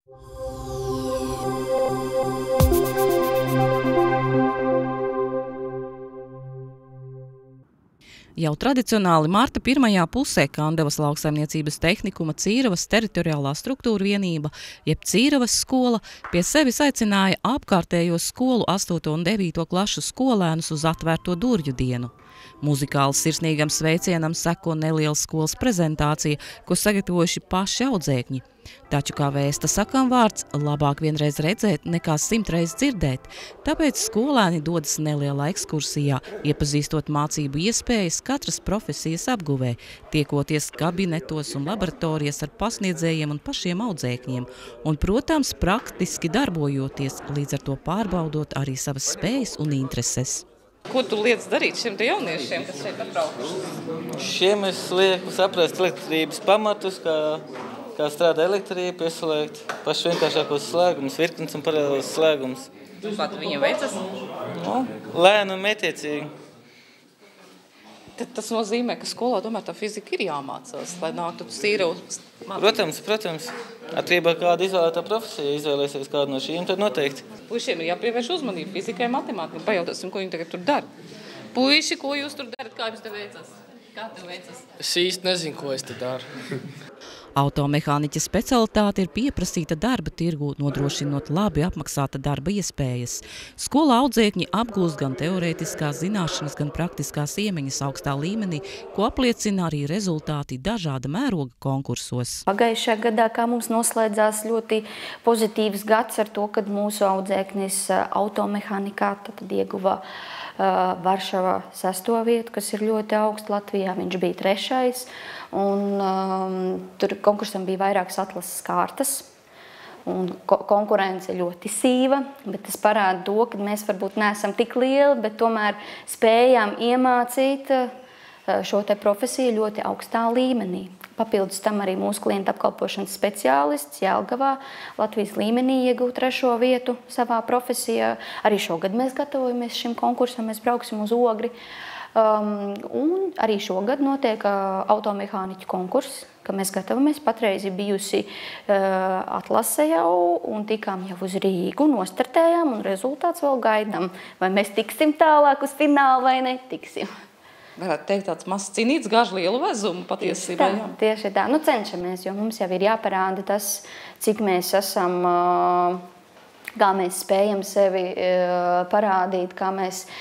Jau tradicionāli marta pirmajā pusē Kandavas lauksaimniecības tehnikuma Cīravas teritoriālā struktūra vienība, jeb Cīravas skola, pie sevis aicināja apkārtējos skolu 8. un 9. klašu skolēnus uz atvērto durvju dienu. Muzikāli sirsnīgam sveicienam seko neliela skolas prezentācija, ko sagatavojuši paši audzēkņi. Taču, kā vēsta sakām vārds, labāk vienreiz redzēt nekā 100 reizes dzirdēt, tāpēc skolēni dodas nelielā ekskursijā, iepazīstot mācību iespējas katras profesijas apguvē, tiekoties kabinetos un laboratorijas ar pasniedzējiem un pašiem audzēkņiem, un, protams, praktiski darbojoties, līdz ar to pārbaudot arī savas spējas un intereses. Ko tu liec darīt šiem jauniešiem, kas šeit atbraukuši? Šiem es lieku saprast elektrības pamatus, kā strādā elektrība, pieslēgt paši vienkāršākos slēgumus, virknes un paralēlos slēgumus. Kā tu viņiem veicas? Lēni un mētiecīgi. Tad tas nozīmē, ka skolā tomēr tā fizika ir jāmācās, lai nāktu Cīravas. Protams. Atkarībā kāda izvēlētā profesija izvēlēsies kādu no šīm, tad noteikti. Puišiem ir jāpievērš uzmanību fizikai, matemātikai. Pajautāsim, ko viņi tagad tur dara. Puiši, ko jūs tur darat? Kā jums te veicas? Kā tev veicas? Es īsti nezinu, ko es te daru. Automehāniķa specialitāte ir pieprasīta darba tirgū, nodrošinot labi apmaksāta darba iespējas. Skola audzēkņi apgūst gan teorētiskās zināšanas, gan praktiskās iemaņas augstā līmenī, ko apliecina arī rezultāti dažāda mēroga konkursos. Pagājušajā gadā, kā mums noslēdzās ļoti pozitīvs gads ar to, kad mūsu audzēknis automehānikā tad ieguva Varšavā 6. vietu, kas ir ļoti augsts. Latvijā viņš bija 3. Un tur konkursam bija vairākas atlases kārtas. Un konkurence ļoti sīva, bet tas parāda to, ka mēs varbūt neesam tik lieli, bet tomēr spējām iemācīt šo te profesiju ļoti augstā līmenī. Papildus tam arī mūsu klienta apkalpošanas speciālists Jelgavā Latvijas līmenī iegūt 3. vietu savā profesijā. Arī šogad mēs gatavojamies šim konkursam, mēs brauksim uz Ogri. Un arī šogad notiek automehāniķu konkurss, ka mēs gatavamies. Patreiz ir bijusi atlase jau un tikām jau uz Rīgu, nostartējām un rezultāts vēl gaidām. Vai mēs tiksim tālāk uz finālu vai netiksim? Varētu teikt, tāds mazs cīnīts gāž lielu vezumu patiesībā. Tieši tā. Nu, cenšamies, jo mums jau ir jāparāda tas, cik mēs esam, kā mēs spējam sevi parādīt, kā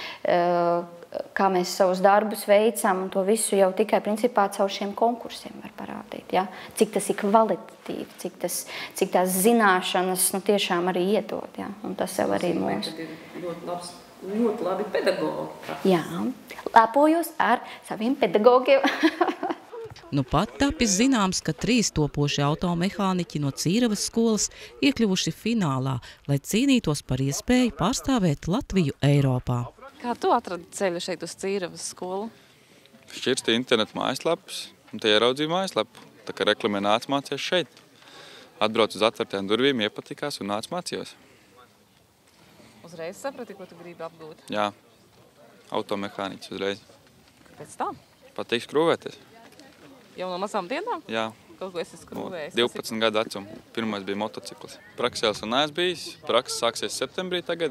mēs savus darbus veicam, un to visu jau tikai principā caur šiem konkursiem var parādīt. Ja? Cik tas ir kvalitatīvi, cik tās zināšanas tiešām arī iedod. Ja? Un tas jau arī mūs. Ļoti labi pedagogi. Jā, lepojos ar saviem pedagogiem. Nu pat tapis zināms, ka 3 topošie automehāniķi no Cīravas skolas iekļuvuši finālā, lai cīnītos par iespēju pārstāvēt Latviju Eiropā. Kā tu atradi ceļu šeit uz Cīravas skolu? Šķirstīja internetu mājaslapas un te ieraudzīju mājaslapu. Tā kā reklamē nāc mācies šeit. Atbrauc uz atvērtiem durvīm, iepatikās un nāc mācījos. Uzreiz saprati, ko tu gribi apgūt? Jā, automehāniķis uzreiz. Kāpēc tā? Patīk skrūvēties. Jau no mazām dienām? Jā. Kaut ko esi skrūvējis? 12 gadu vecuma. Pirmais bija motociklis. Praksēs un neesmu bijis. Prakses sāksies septembrī tagad.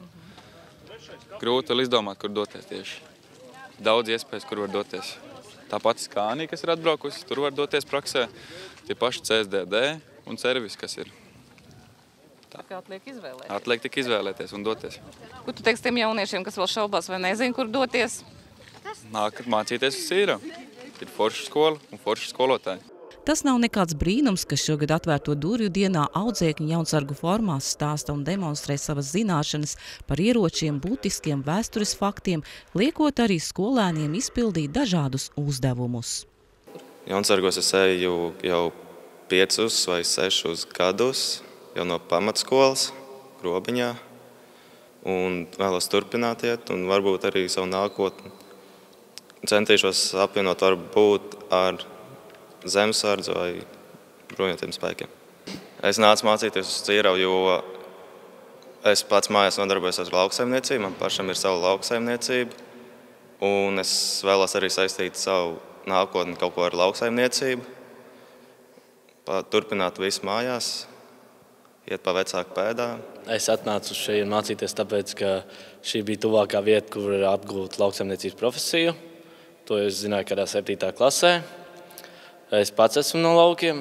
Grūti vēl izdomāt, kur doties tieši. Daudz iespējas, kur var doties. Tā pati Skānija, kas ir atbraukusi, tur var doties praksē. Tie paši CSDD un servis, kas ir. Atliek izvēlēties. Atliek tik izvēlēties un doties. Ko tu teiksi tiem jauniešiem, kas vēl šaubās vai nezinu, kur doties? Nākat mācīties uz Cīravu. Ir forša skola un forša skolotāji. Tas nav nekāds brīnums, ka šogad atvērto durvju dienā audzēkņi jaunsargu formās stāsta un demonstrē savas zināšanas par ieročiem, būtiskiem vēstures faktiem, liekot arī skolēniem izpildīt dažādus uzdevumus. Jaunsargos es eju jau 5 vai 6 gadus. Jau no pamatskolas, Grobiņā, un vēlos turpināt iet, un varbūt arī savu nākotni centīšos apvienot varbūt ar zemesardzi vai bruņotiem spēkiem. Es nācu mācīties uz Cīravu, jo es pats mājās nodarbojos ar lauksaimniecību, man pašam ir sava lauksaimniecība, un es vēlos arī saistīt savu nākotni kaut ko ar lauksaimniecību, turpināt visu mājās. iet pa vecāku pēdām. Es atnācu uz šeit mācīties, tāpēc, ka šī bija tuvākā vieta, kur apgūt lauksaimniecības profesiju. To es zināju kādā 7. klasē. Es pats esmu no laukiem.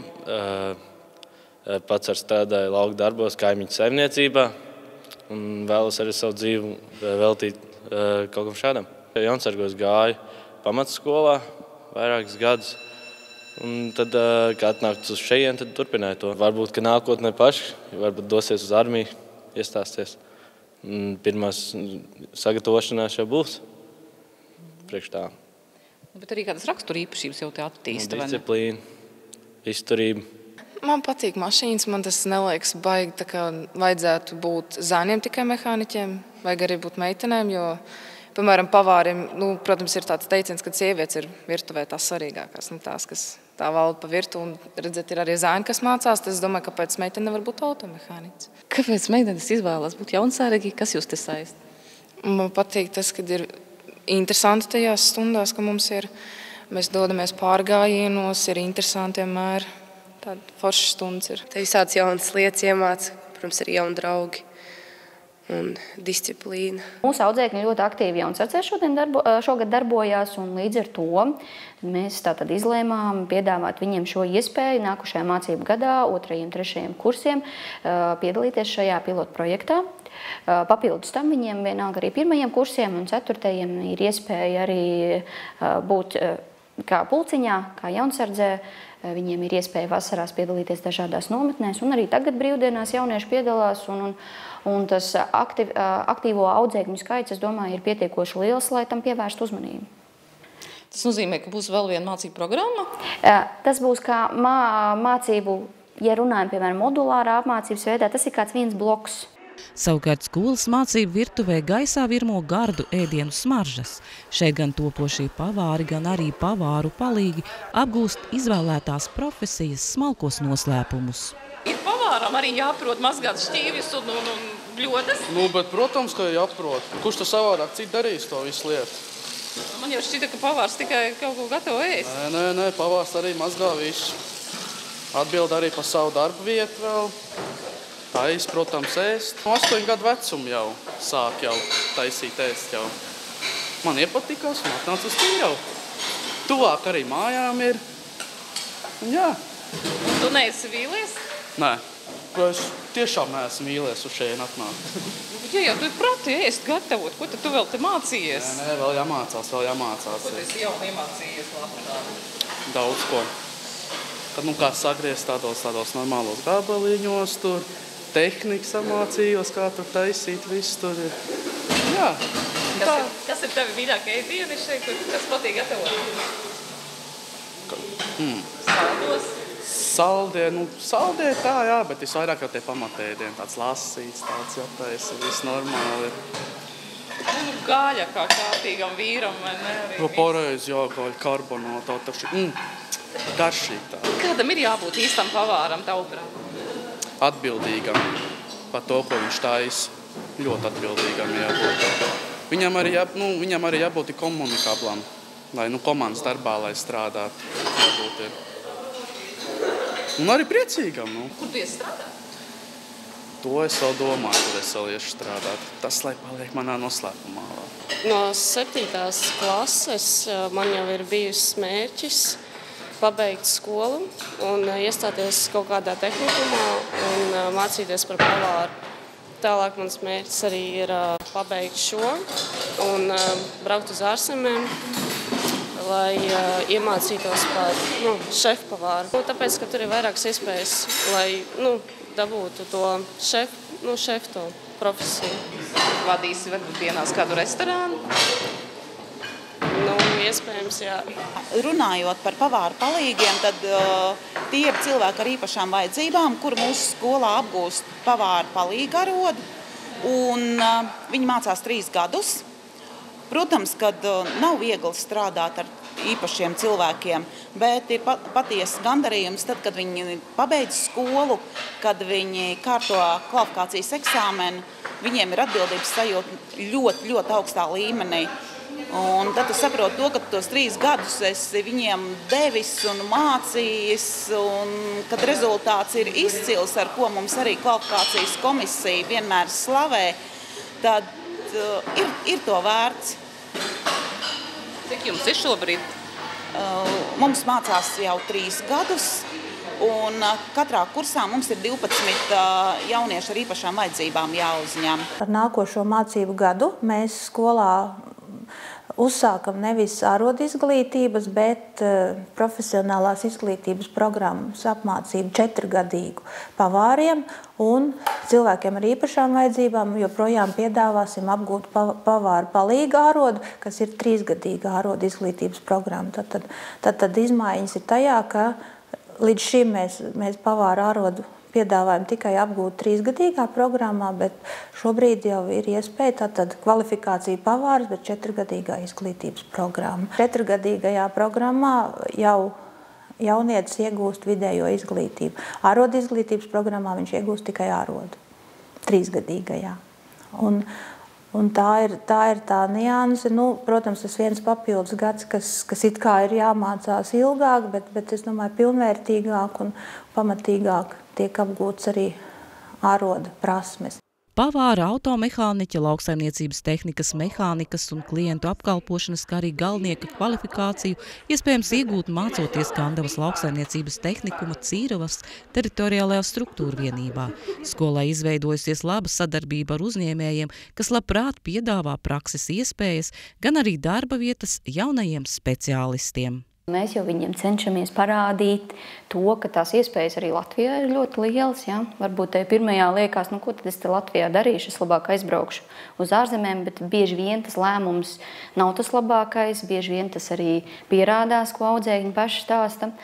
Pats strādāju lauku darbos, kaimiņu saimniecībā. Un vēlos arī savu dzīvi veltīt kaut kam šādam. Jaunsargos gāju pamatskolā vairākus gadus. Un tad, kad atnāktu uz šejien, tad turpināju to. Varbūt, ka nākotnē paši, varbūt dosies uz armiju, iestāsties. Pirmās sagatavošanās jau būs priekš tā. Bet arī kādas rakstura īpašības jau te attīsta, vai ne? Disciplīna, izturība. Man patīk mašīnas, man tas neliekas baigi, tā kā vajadzētu būt zēniem tikai mehāniķiem, vajag arī būt meitenēm, jo, piemēram, pavāriem, protams, ir tāds teiciens, ka sievietes ir virtuvē tās svarīgākās, tās, kas tā valda pa virtu, un redzēt, ir arī zēni, kas mācās, tad es domāju, kāpēc meitene nevar būt automehāniķis. Kāpēc meitenes izvēlās būt jaunsāregi? Kas jūs te saist? Man patīk tas, kad ir interesanti tajās stundās, ka mums ir, mēs dodamies pārgājienos, ir interesanti vienmēr, tāda forša stundas ir. Te visāds jaunas lietas iemāca, protams, arī jauni draugi un disciplīna. Mūsu audzēkņi ļoti aktīvi Jaunsardzē šogad darbojās, un līdz ar to mēs tātad izlēmām piedāvāt viņiem šo iespēju nākušajā mācību gadā, 2. un 3. kursiem piedalīties šajā pilotu projektā. Papildus tam viņiem vienalga arī 1. kursiem un 4. ir iespēja arī būt kā pulciņā, kā Jaunsardzē. Viņiem ir iespēja vasarās piedalīties dažādās nometnēs, un arī tagad brīvdienās jaunieši piedalās, un tas aktīvo audzēkņu skaits, es domāju, ir pietiekoši liels, lai tam pievērst uzmanību. Tas nozīmē, ka būs vēl viena mācību programma? Tas būs kā mācību, ja runājam, piemēram, modulārā apmācības veidā, tas ir kāds viens bloks. Savukārt skolas mācību virtuvē gaisā virmo gardu ēdienu smaržas. Šeit gan topošie pavāri, gan arī pavāru palīgi apgūst izvēlētās profesijas smalkos noslēpumus. Ir pavāram arī jāprot mazgāt šķīvis un bļodas? Bet, protams, ka jāprot. Kurš to savādāk citi darīs to visu lietu? Man jau šķita, ka pavārs tikai kaut ko gatavo ēst. Nē, pavārs arī mazgā visu. Atbild arī par savu darbu vietu vēl. Tais, protams, ēst. 8 gadu vecumu jau sāk taisīt ēst jau. Man iepatikās un atnāca uz tīrau. Tuvāk arī mājām ir. Un jā. Un tu neesi vīlies? Nē, es tiešām neesmu vīlies uz šeit atnākt. Ja jau tu proti ēst gatavot, ko tad tu vēl te mācījies? Nē, vēl jāmācās. Ko tu esi jau iemācījies labprāt? Daudz ko. Kad, kā sagriezt tādos normālos gabaliņos tur. Tehnika samācījos, kā tur taisīt, viss tur ir. Jā. Kas ir tavi mīļākie ēdieni šeit, kas patīk gatavot? Saldos? Saldē tā, jā, bet visvairāk jau tie pamatēdieni, tāds lasīts, tāds jātaisa, viss normāli ir. Gaļa kā kārtīgam vīram, vai ne? Pareizi, jā, gaļa, karbonātā, taču garšīgi tā. Kādam ir jābūt īstam pavāram tavuprāt? Atbildīgam par to, ko viņš taisa. Ļoti atbildīgam jābūt. Viņam arī jābūt komunikablam, lai komandas darbā, lai strādātu. Jābūt ir. Un arī priecīgam. Kur tu iesi strādāt? To es vēl domāju, kur es vēl iešu strādāt. Tas, lai paliek manā noslēpumā. No 7. klases man jau ir bijusi mērķis pabeigt skolu un iestāties kaut kādā tehnikumā un mācīties par pavāru. Tālāk mans mērķis arī ir pabeigt šo un braukt uz ārzemēm, lai iemācītos par šefpavāru. Tāpēc, ka tur ir vairākas iespējas, lai dabūtu to šefu profesiju. Vadīsi varbūt dienās kādu restorānu? Iespējams, jā. Runājot par pavāru palīgiem, tad tie ir cilvēki ar īpašām vajadzībām, kur mūsu skolā apgūst pavāru palīgu arodu, un viņi mācās 3 gadus. Protams, kad nav viegli strādāt ar īpašiem cilvēkiem, bet ir patiesa gandarījums tad, kad viņi pabeidz skolu, kad viņi kārto kvalifikācijas eksāmenu, viņiem ir atbildības sajūta ļoti, ļoti augstā līmenī. Un tad tu saproti to, ka tos 3 gadus esi viņiem devis un mācījis, un kad rezultāts ir izcils, ar ko mums arī kvalifikācijas komisija vienmēr slavē, tad ir to vērts. Cik jums ir šobrīd? Mums mācās jau 3 gadus, un katrā kursā mums ir 12 jaunieši ar īpašām vajadzībām jāuzņem. Ar nākošo mācību gadu mēs skolā uzsākam nevis ārodu izglītības, bet profesionālās izglītības programmas apmācību 4-gadīgu pavāriem un cilvēkiem ar īpašām vajadzībām joprojām piedāvāsim apgūt pavāru palīgu ārodu, kas ir 3-gadīga ārodu izglītības programma. Tad izmaiņas ir tajā, ka līdz šim mēs pavāru ārodu piedāvājam tikai apgūt 3-gadīgā programmā, bet šobrīd jau ir iespēja tātad kvalifikācija pavārs, bet 4-gadīgā izglītības programma. 4-gadīgajā programmā jau jaunietis iegūst vidējo izglītību. Ārodu izglītības programmā viņš iegūst tikai ārodu. 3-gadīgajā. Un tā ir tā nianse. Protams, tas viens papildus gads, kas it kā ir jāmācās ilgāk, bet es domāju, pilnvērtīgāk un pamatīgāk tiek apgūts arī āroda prasmes. Pavāra, automehāniķa, lauksaimniecības tehnikas, mehānikas un klientu apkalpošanas, kā arī galvenieka kvalifikāciju iespējams iegūt mācoties Kandavas lauksaimniecības tehnikuma Cīravas teritoriālajā struktūra vienībā. Skolai izveidojusies laba sadarbība ar uzņēmējiem, kas labprāt piedāvā prakses iespējas, gan arī darba vietas jaunajiem speciālistiem. Mēs jau viņiem cenšamies parādīt to, ka tās iespējas arī Latvijā ir ļoti lielas. Ja? Varbūt pirmajā liekas, ko tad es te Latvijā darīšu, es labāk aizbraukšu uz ārzemēm, bet bieži vien tas lēmums nav tas labākais, bieži vien tas arī pierādās, ko audzēkņi paši stāsta.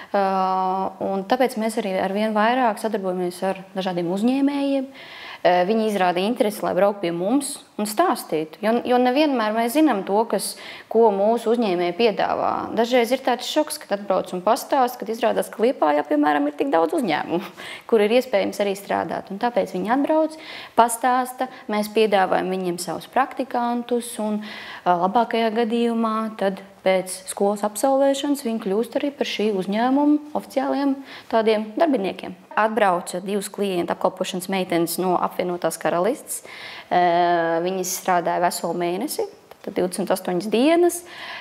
Un tāpēc mēs arī arvien vairāk sadarbojamies ar dažādiem uzņēmējiem. Viņi izrāda interesi, lai brauk pie mums un stāstītu. Jo nevienmēr mēs zinām to, ko mūsu uzņēmēji piedāvā. Dažreiz ir tāds šoks, kad atbrauc un pastāst, kad izrādās, ka Liepājā, piemēram, ir tik daudz uzņēmumu, kur ir iespējams arī strādāt. Un tāpēc viņi atbrauc, pastāsta, mēs piedāvājam viņiem savus praktikantus un labākajā gadījumā tad pēc skolas absolvēšanas viņi kļūst arī par šī uzņēmuma oficiāliem tādiem darbiniekiem. Atbrauca 2 klientu apkalpošanas meitenes no apvienotās Karalistes. Viņas strādāja veselu mēnesi, tad 28 dienas.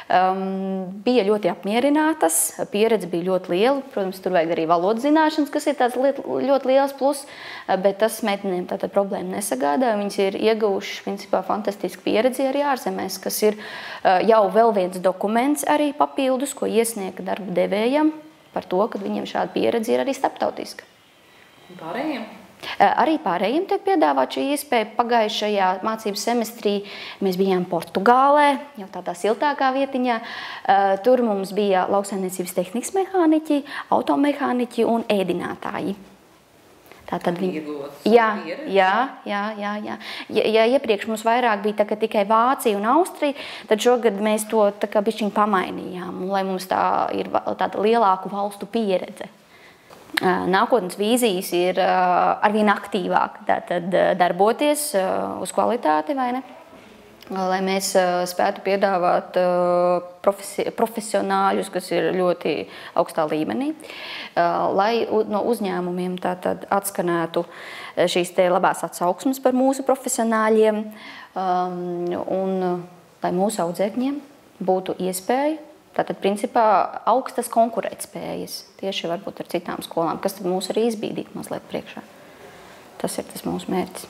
Bija ļoti apmierinātas, pieredze bija ļoti liela. Protams, tur vajag arī valodas zināšanas, kas ir tāds ļoti liels plus, bet tas meitenēm tātad problēma nesagādāja. Viņas ir ieguvušas, principā, fantastisku pieredzi arī ārzemēs, kas ir jau vēl viens dokuments arī papildus, ko iesniegt darba devējam par to, ka viņiem šāda pieredze ir arī starptautiska. Pārējiem? Arī pārējiem tiek piedāvāt šī iespēja. Pagājušajā mācības semestrī mēs bijām Portugālē, jau tādā siltākā vietiņā. Tur mums bija lauksaimniecības tehnikas mehāniķi, automehāniķi un ēdinātāji. Tātad viņi... Jā. Ja iepriekš mums vairāk bija tikai Vācija un Austrija, tad šogad mēs to bišķiņ pamainījām, lai mums tā ir tāda lielāku valstu pieredze. Nākotnes vīzijas ir arvien aktīvāk darboties uz kvalitāti, vai ne? Lai mēs spētu piedāvāt profesionāļus, kas ir ļoti augstā līmenī, lai no uzņēmumiem tātad atskanētu šīs te labās atsauksmes par mūsu profesionāļiem un lai mūsu audzēkņiem būtu iespēja tātad, principā, augstas konkurētspējas, tieši varbūt ar citām skolām, kas tad mūs arī izbīdīt mazliet priekšā. Tas ir tas mūsu mērķis.